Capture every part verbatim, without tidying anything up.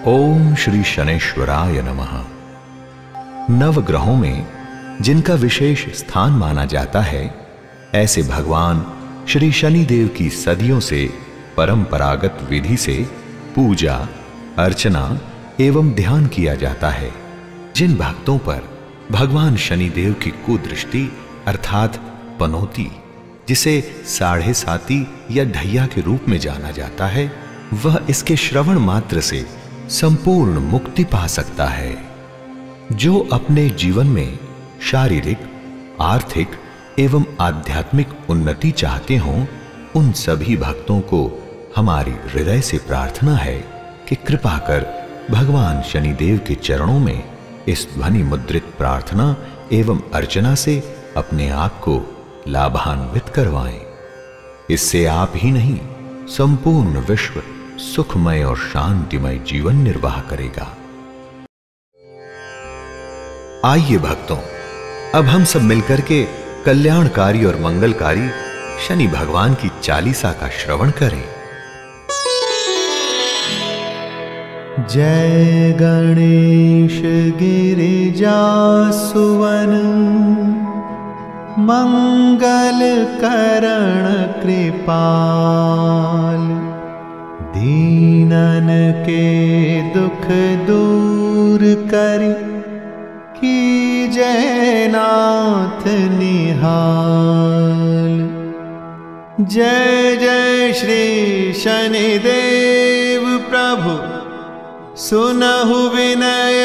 ओम श्री शनैश्वराय नमः। नवग्रहों में जिनका विशेष स्थान माना जाता है, ऐसे भगवान श्री शनिदेव की सदियों से परंपरागत विधि से पूजा अर्चना एवं ध्यान किया जाता है। जिन भक्तों पर भगवान शनिदेव की कुदृष्टि अर्थात पनौती, जिसे साढ़े साती या ढैया के रूप में जाना जाता है, वह इसके श्रवण मात्र से संपूर्ण मुक्ति पा सकता है। जो अपने जीवन में शारीरिक, आर्थिक एवं आध्यात्मिक उन्नति चाहते हों, उन सभी भक्तों को हमारी हृदय से प्रार्थना है कि कृपा कर भगवान शनिदेव के चरणों में इस ध्वनि मुद्रित प्रार्थना एवं अर्चना से अपने आप को लाभान्वित करवाएं। इससे आप ही नहीं, संपूर्ण विश्व सुखमय और शांतिमय जीवन निर्वाह करेगा। आइए भक्तों, अब हम सब मिलकर के कल्याणकारी और मंगलकारी शनि भगवान की चालीसा का श्रवण करें। जय गणेश गिरिजा सुवन, मंगल करण कृपाल, दीनन के दुख दूर करि, की जय नाथ निहाल। जय जय श्री शनिदेव प्रभु, सुनहु विनय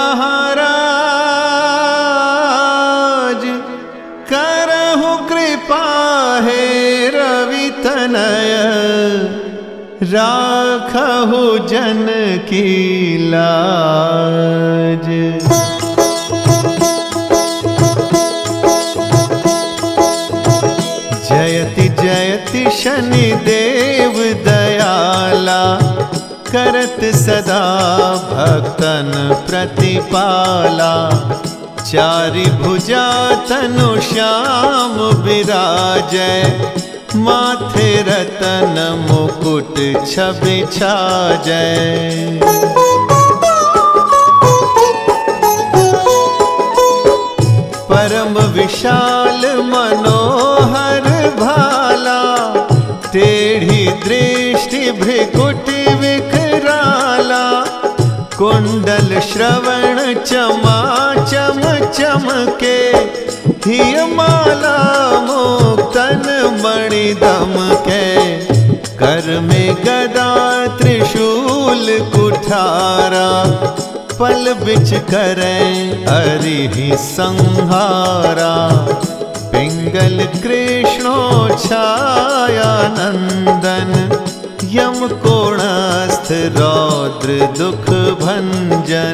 महाराज, करहु कृपा हे रवि तनय, राखहु जन की लाज। जयति जयति शनिदेव दयाला, करत सदा भक्तन प्रतिपाला। चारि भुजा तनु श्याम विराजय, माथे रतन मुकुट छवि छाजय। परम विशाल मनोहर भाला, टेढ़ी दृष्टि भ्रिकुटि विकराला। कुंडल श्रवण चमा चम चमके, हिय माला मुक्तन मणि दमके। कर में गदा त्रिशूल कुठारा, पल बिच करें अरिहि संहारा। पिंगल कृष्णो छाया नंदन, यम कोणस्थ रौद्र दुख भंजन।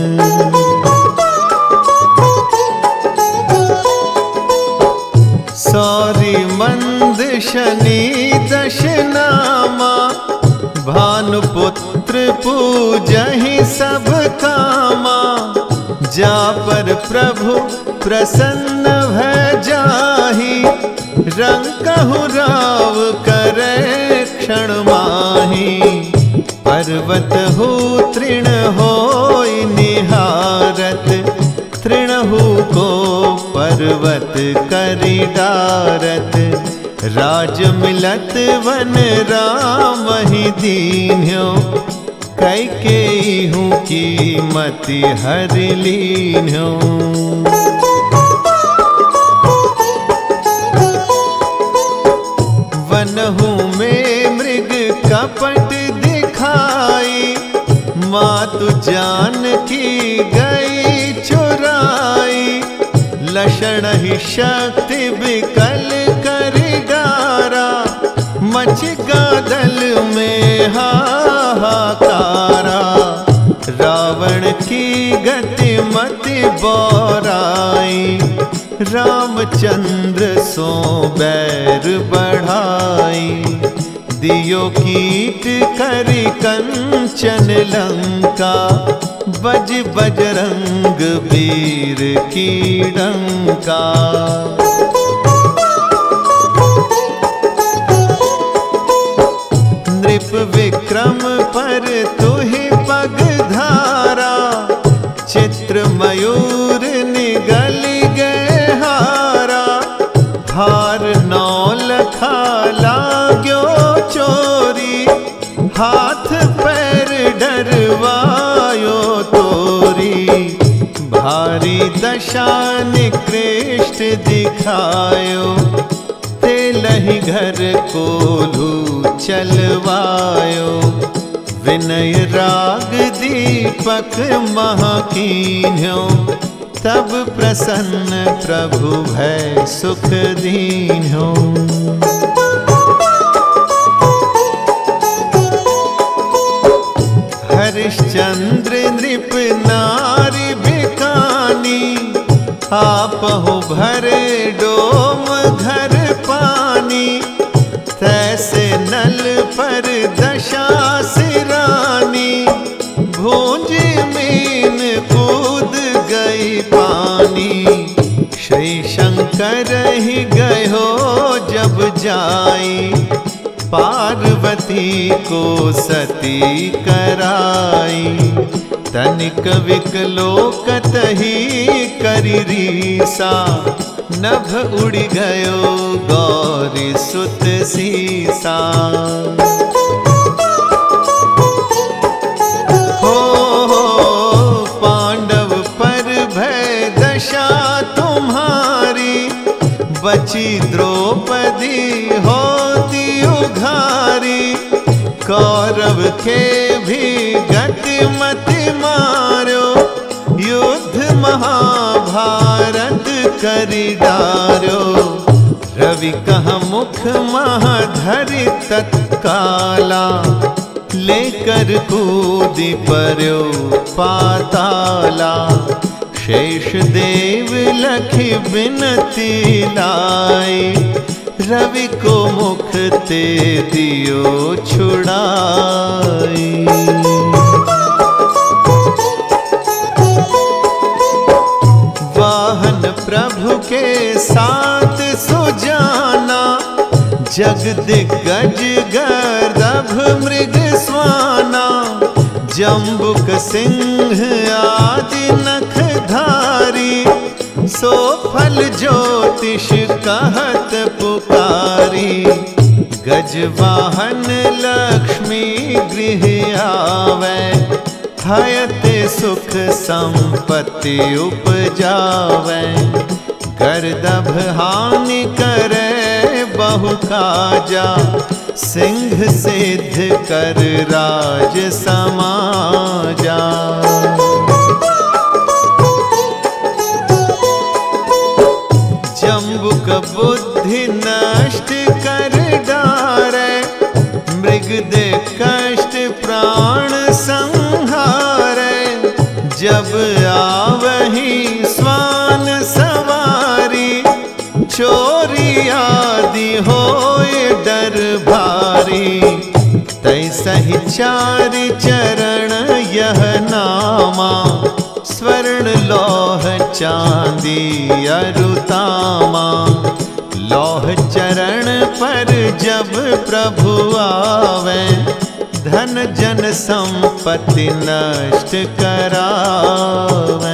सौरी मंद शनि दश नामा, भानुपुत्र पूजहि सब कामा। जा पर प्रभु प्रसन्न भय जाहि, रंकहु राव करे क्षण माहि। पर्वत हो तृण होय निहारत, तृणहु को पर्वत करि डारत। राज मिलत वन राम ही दीन्ह्यो, कैकेयी हूँ की मति हरि लीन्ह्यो। वनहु में मृग कपट दिखाई, मातु जानकी गई चुराई। लक्षण ही शक्ति विकल कर डारा, मच गादल में हाहाकारा। रावण की गति मति बोराई, रामचंद्र सो बैर बढ़ाई। दियो कीट करि कंचन लंका, बज बजरंग वीर की डंका। नृप विक्रम पर तुहि पग नेत्र मयूर निगल गए हारा, भार नौ लखा लाग्यो चोरी, हाथ पैर डरवायो तोरी, भारी दशा निकृष्ट दिखायो, ते लही घर कोल्हू चलवायो, विनय राग दीपक महाकीन्यो, तब प्रसन्न प्रभु भय सुख दीन्यो। हरिश्चंद्र नृप नारी बिकानी, आपहु भरे डोम घर पानी, तैसे नल पर दशा सिरानी, भूंज मीन कूद गई पानी, श्री शंकर ही गयो जब जाई, पार्वती को सती कराई, तनिक विकलोकत ही करी रीसा, नभ उड़ गयो गौरी सुत सीसा। हो हो पांडव पर भय दशा तुम्हारी, बची द्रौपदी होती उघारी, कौरव के भी गति मति मारो, युद्ध महाभारत करि डारो, रवि कह मुख महाधरि तत्काला, लेकर कूदि पर्यो पाताला, शेष देव लखि बिनती लाई, रवि को मुख ते दियो छुड़ाई। वाहन प्रभु के साथ सुजाना, जग दिग्गज गर्दभ मृग स्वाना, जम्बुक सिंह आदि नखधारी, सो फल ज्योतिष कहत पुकारी, गजवाहन लक्ष्मी गृह आवे, हयते सुख संपत्ति उपजावे, गर्दभ हानि करे बहु काजा, सिंह सिद्ध कर राज समाजा। जम्बुक बुद्धि नष्ट कर डारे, मृग दे कष्ट प्राण संहारे, जब आवही स्वान सवारी, चोरी आदि होए डर भारी, तैसहि चारि चरण यह नामा, स्वर्ण लौह चांदी अरुतामा, लौह चरण पर जब प्रभु आवे, धन जन संपत्ति नष्ट करावे।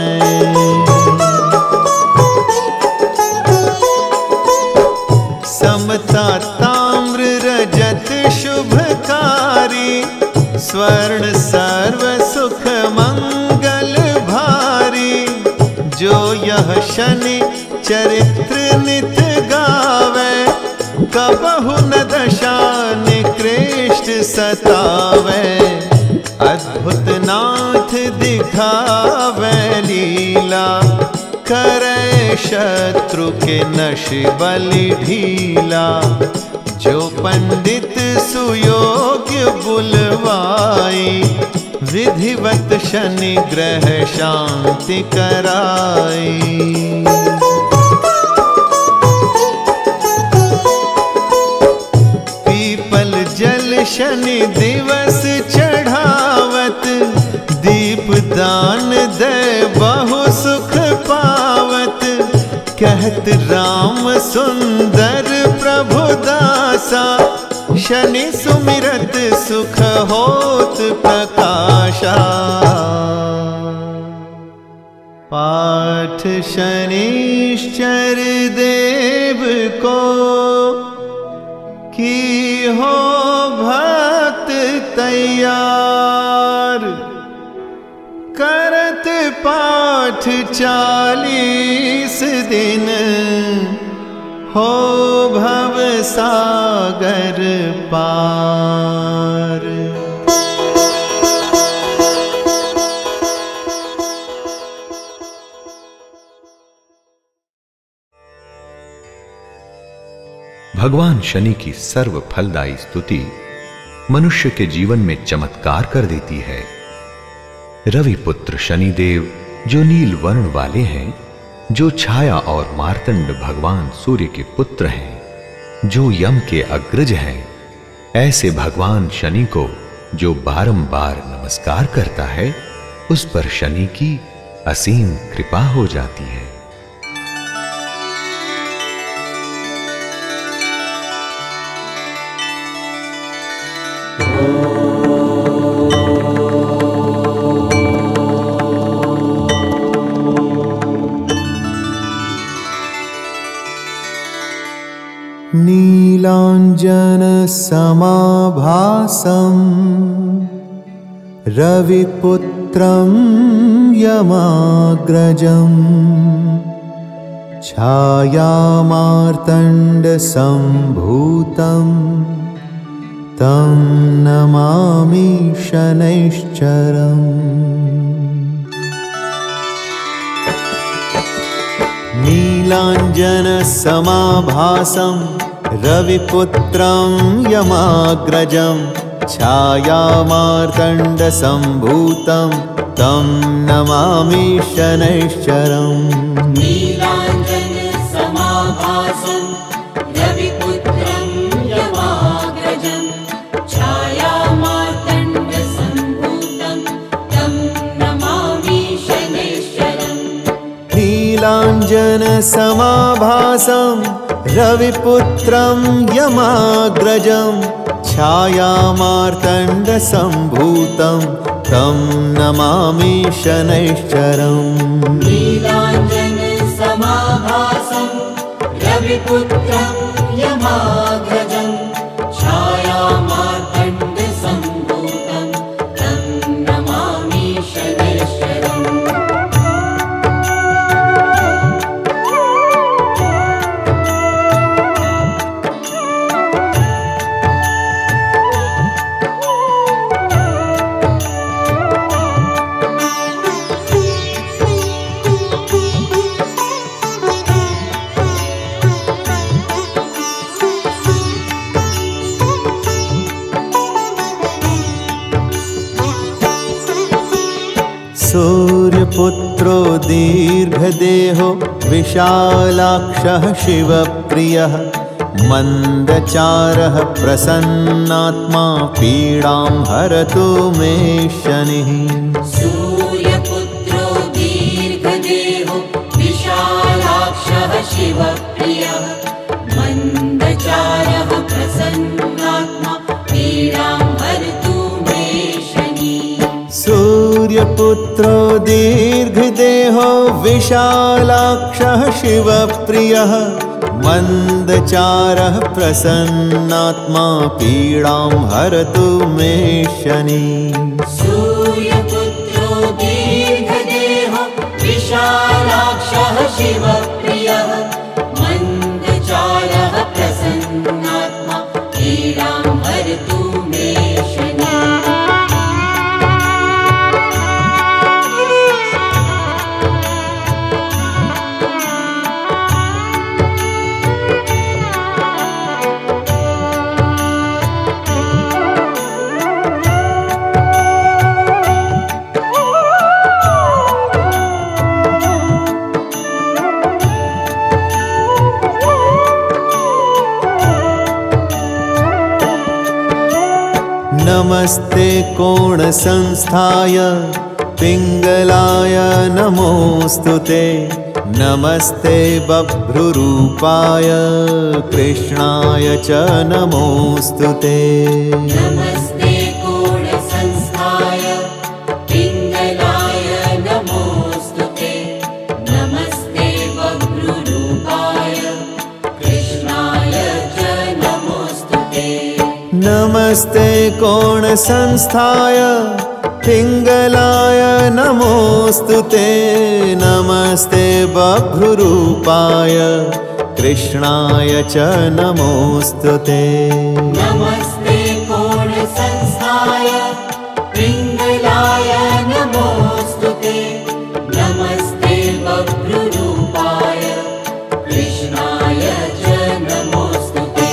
समता ताम्र रजत शुभकारी, स्वर्ण सर्व सुख मंगल भारी, जो यह शनि चरित्र नित गावे, कबहु न दशा निकृष्ट सतावे, अद्भुत नाथ दिखावे लीला, करे शत्रु के नश बलि ढीला, जो पंडित सुयोग्य बुलवाई, विधिवत शनि ग्रह शांति कराई। पीपल जल शनि दिवस चढ़ावत, दीप दान दे बहु सुख पावत, कहत राम सुंदर प्रभु दासा, शनि सुमिरत सुख होत प्रकाशा। शनिश्चर देव को, की हो भक्त तैयार। करत पाठ चालीस दिन, हो भव सागर पार। भगवान शनि की सर्व फलदायी स्तुति मनुष्य के जीवन में चमत्कार कर देती है। रवि पुत्र शनिदेव जो नील वर्ण वाले हैं, जो छाया और मार्तंड भगवान सूर्य के पुत्र हैं, जो यम के अग्रज हैं, ऐसे भगवान शनि को जो बारंबार नमस्कार करता है, उस पर शनि की असीम कृपा हो जाती है। नीलांजन समाभासं रविपुत्रं यमाग्रजं, छायामार्तण्ड संभूतं तं नमामि शनैश्चरम्। नीलांजन समाभासं रविपुत्रं यमाग्रजं, छायामार्तण्ड संभूतं तं नमामि शनैश्चरम्। नीलांजन समाभासं रविपुत्रं यमाग्रजं, छायामार्तण्ड संभूतं तं नमामि शनैश्चरम्। नीलांजन समाभासं रविपुत्रं यमाग्रजं, छायामार्तण्ड संभूतं तं नमामि शनैश्चरम्। नीलांजन समाभासं रविपुत्रं यमाग्रजं, छायामार्तण्ड संभूतं तं नमामि शनैश्चरम्। सूर्यपुत्रो दीर्घदेहो विशालाक्षः शिवप्रियः, मन्दचारः प्रसन्नात्मा पीडां हरतु मे शनिः। सूर्यपुत्रो दीर्घदेहो विशालाक्षः शिवप्रियः, मन्दचारः प्रसन्नात्मा पीडां हरतु मे शनिः। सूर्यपुत्रो दीर्घदेहो विशालाक्षः शिवप्रियः, मन्दचारः प्रसन्नात्मा पीडां हरतु मे शनिः। सूर्यपुत्रो दीर्घदेहो विशालाक्षः शिवप्रियः, मन्दचारः प्रसन्नात्मा पीडां हरतु मे शनिः। नमस्ते कोणसंस्थाय पिंगलाय नमोस्तुते, नमस्ते बभ्रुरूपाय कृष्णाय च नमोस्तुते। नमस्ते कोणसंस्थाय पिंगलाय नमोस्तुते, नमस्ते नमस्ते कोणसंस्थाय पिङ्गलाय नमोऽस्तु ते। नमस्ते बभ्रुरूपाय कृष्णाय च नमोऽस्तु ते। नमस्ते कोणसंस्थाय पिङ्गलाय नमोऽस्तु ते। नमस्ते बभ्रुरूपाय कृष्णाय च नमोऽस्तु ते।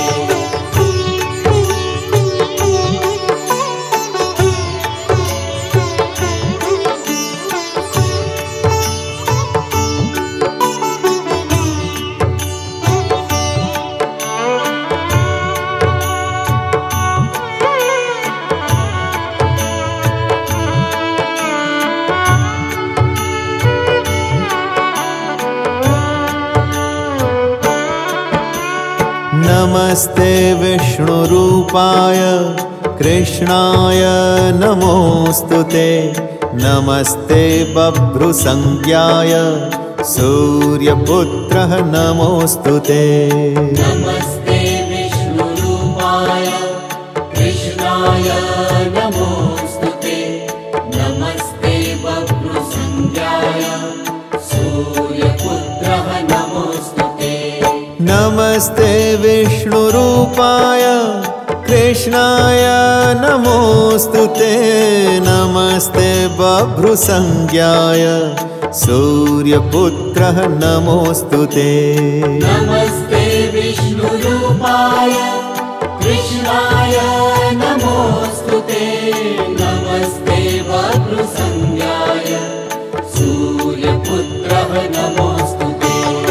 नमस्ते विष्णुरूपाय कृष्णाय नमोऽस्तु ते। नमस्ते बभ्रुसंज्ञाय सूर्यपुत्रः नमोऽस्तु ते। नमस्ते विष्णुरूपाय कृष्णाय नमोऽस्तु ते। नमस्ते बभ्रुसंज्ञाय सूर्यपुत्रः नमोऽस्तु ते। नमस्ते विष्णुरूपाय कृष्णाय नमोऽस्तु ते। नमस्ते बभ्रुसंज्ञाय सूर्यपुत्रः नमोऽस्तु ते। नमस्ते विष्णुरूपाय कृष्णाय नमोऽस्तु ते। नमस्ते बभ्रुसंज्ञाय सूर्यपुत्रः नमोऽस्तु ते।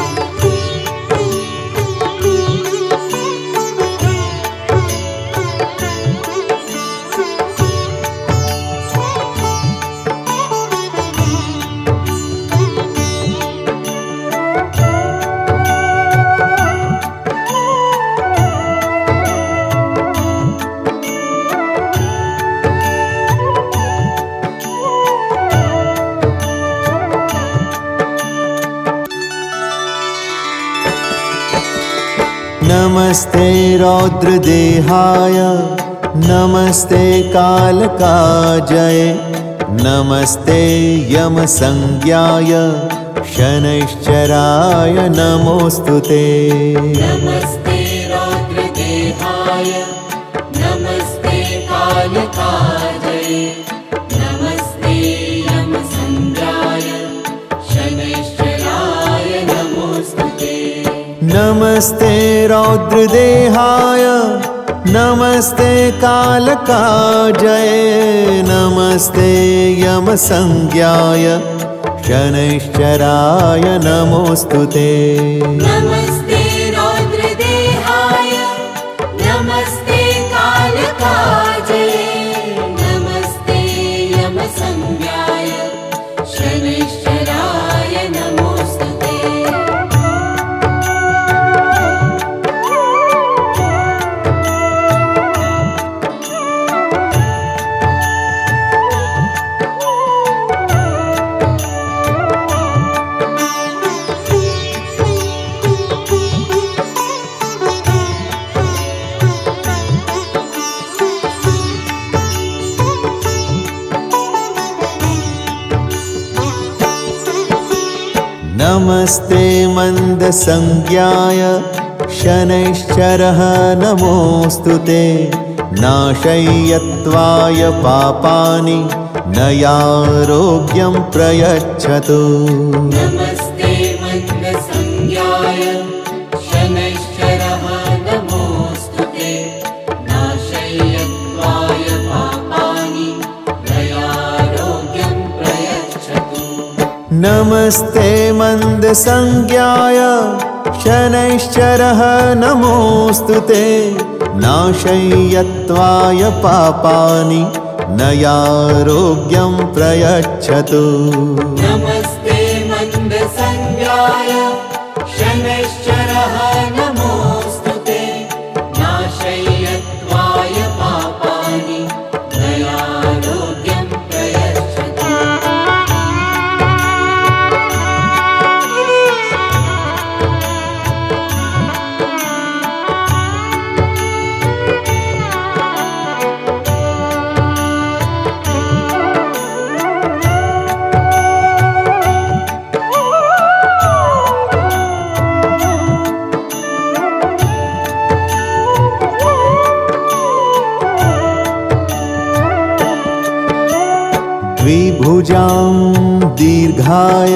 नमस्ते रौद्रदेहाय नमस्ते कालकाजये। नमस्ते यमसंज्ञाय शनैश्चराय नमोऽस्तु ते। नमस्ते रौद्रदेहाय नमस्ते कालकाजये। नमस्ते यमसंज्ञाय शनैश्चराय नमोऽस्तु ते। नमस्ते रौद्रदेहाय नमस्ते कालकाजये। नमस्ते यमसंज्ञाय शनैश्चराय नमोऽस्तु ते। नमस्ते रौद्रदेहाय नमस्ते कालकाजये। नमस्ते यमसंज्ञाय शनैश्चराय नमोऽस्तु ते। नमस्ते मन्दसंज्ञाय शनैश्चरः नमोऽस्तु ते। नाशय्यत्वाय पापानि नयारोग्यं प्रयच्छतु। नमस्ते मन्दसंज्ञाय शनैश्चरः नमोऽस्तु ते। नाशय्यत्वाय पापानि नयारोग्यं प्रयच्छतु। नमस्ते मन्दसंज्ञाय शनैश्चरः नमोऽस्तु ते। नाशय्यत्वाय पापानि नयारोग्यं प्रयच्छतु। नमस्ते मन्दसंज्ञाय शनैश्चरः नमोऽस्तु ते। नाशय्यत्वाय पापानि नयारोग्यं प्रयच्छतु। द्विभुजां दीर्घाय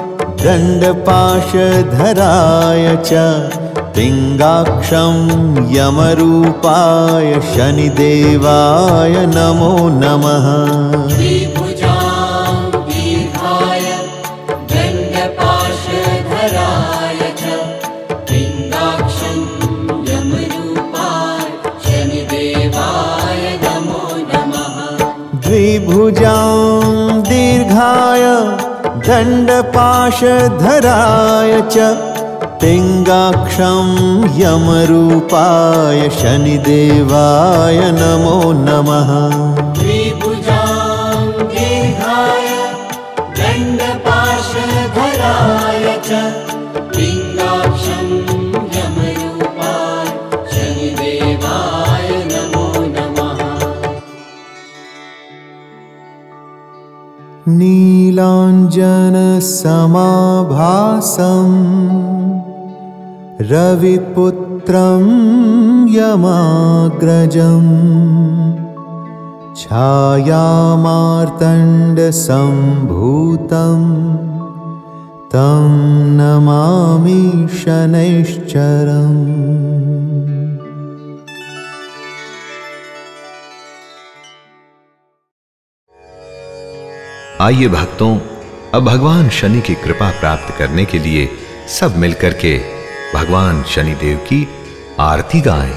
दण्डपाशधराय च पिङ्गाक्षं यमरूपाय शनिदेवाय नमो नमः। द्विभुजां दीर्घाय दण्डपाशधराय च पिङ्गाक्षं यमरूपाय शनिदेवाय नमो नमः। द्विभुजां दीर्घाय दण्डपाशधराय च पिङ्गाक्षं यमरूपाय शनिदेवाय नमो नमः। द्विभुजां दीर्घाय दण्डपाशधराय च पिङ्गाक्षं यमरूपाय शनिदेवाय नमो नमः। नीलाञ्जनसमाभासं रविपुत्रं यमाग्रजं छायामार्तण्डसम्भूतं तं नमामि शनैश्चरम्। आइए भक्तों, अब भगवान शनि की कृपा प्राप्त करने के लिए सब मिलकर के भगवान शनिदेव की आरती गाएं।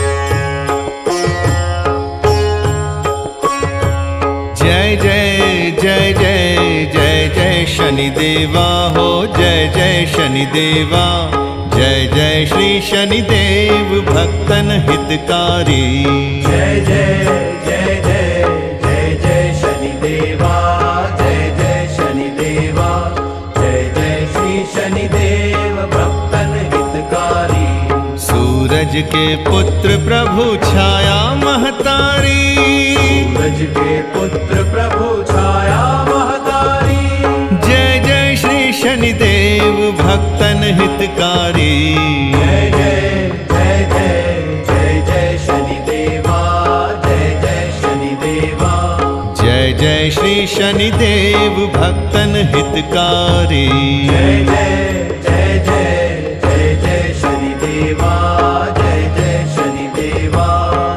जय जय जय जय जय जय शनिदेवा हो, जय जय शनिदेवा, जय जय श्री शनिदेव भक्तन हितकारी। जय जय जय जय जय जय शनिदेवा, जय जय शनिदेवा, जय जय श्री शनिदेव भक्तन हितकारी। सूरज के पुत्र प्रभु छाया महतारी, सूरज के पुत्र प्रभु छाया महतारी। जय जय श्री शनिदेव भक्तन हितकारी। जय जय जय जय जय जय शनिदेवा, जय जय शनिदेवा, जय जय श्री शनिदेव भक्तन हितकारी। जय जय जय जय जय जय शनिदेवा, जय जय शनिदेवा।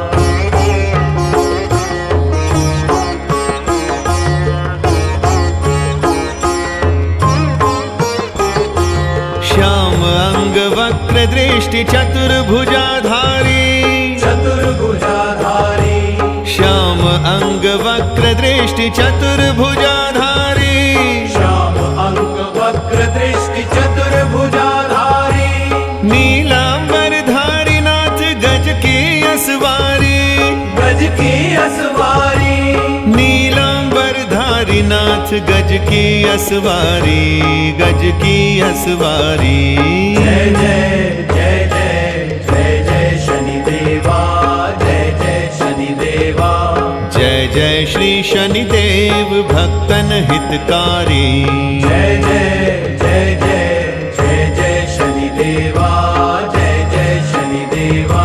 श्याम अंग वक्र दृष्टि चतुर्भुजाधारी, चतुर्भुजाधारी, श्याम अंग वक्र दृष्टि चतुर्भुजाधारी। श्याम अंग वक्र दृष्टि चतुर्भुजाधारी। नीलांबरधारी नाथ गज की असवारी, गज की असवारी, नीलांबरधारी नाथ गज की असवारी, गज की असवारी। जय जय जय जय जय जय शनिदेवा, जय जय शनिदेवा, जय जय श्री शनिदेव भक्तन हितकारी। जय जय जय जय जय जय शनिदेवा, जय जय शनिदेवा।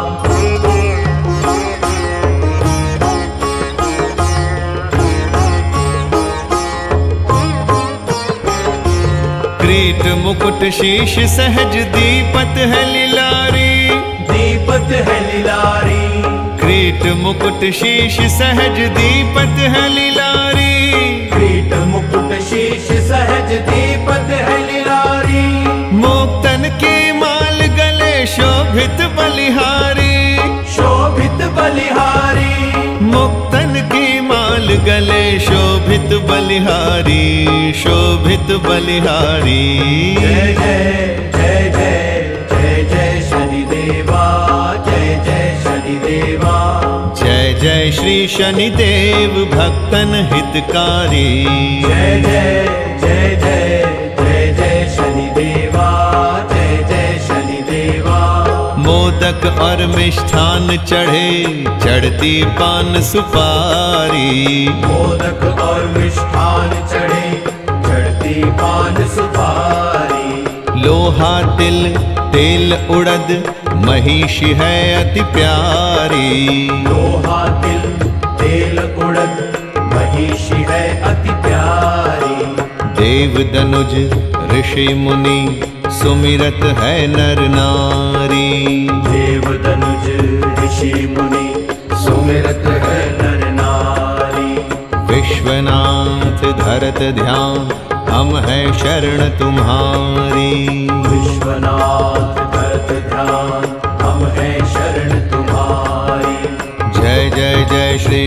किरीट मुकुट शीश सहज दीपत है लिलारी, दीपत है लिलारी, किरीट मुकुट शीश सहज दीपत है लिलारी। किरीट मुकुट शीश सहज दीपत है लिलारी। मुक्तन की माल गले शोभित बलिहारी, शोभित बलिहारी, मुक्तन की माल गले शोभित बलिहारी, शोभित बलिहारी। जय जय जय जय जय जय शनिदेवा, जय जय शनिदेवा, जय जय श्री शनिदेव भक्तन हितकारी। जय जय जय जय जय जय शनिदेवा, जय जय शनिदेवा। मोदक और मिष्ठान चढ़े चढ़ती पान सुपारी, मोदक और मिष्ठान चढ़े चढ़ती पान सुपारी। लोहा तिल तेल उड़द महिषी है अति प्यारी, लोहा तिल तेल उड़द महिषी है अति प्यारी। देव दनुज ऋषि मुनि सुमिरत है नर नारी। देव दनुज ऋषि मुनि सुमिरत है नर नारी। विश्वनाथ धरत ध्यान हम है शरण तुम्हारी। विश्वनाथ धरत ध्यान हम है शरण तुम्हारी। जय जय जय श्री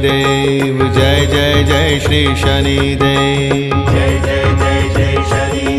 शनिदेव, जय जय जय श्री शनिदेव। जय जय जय जय शनि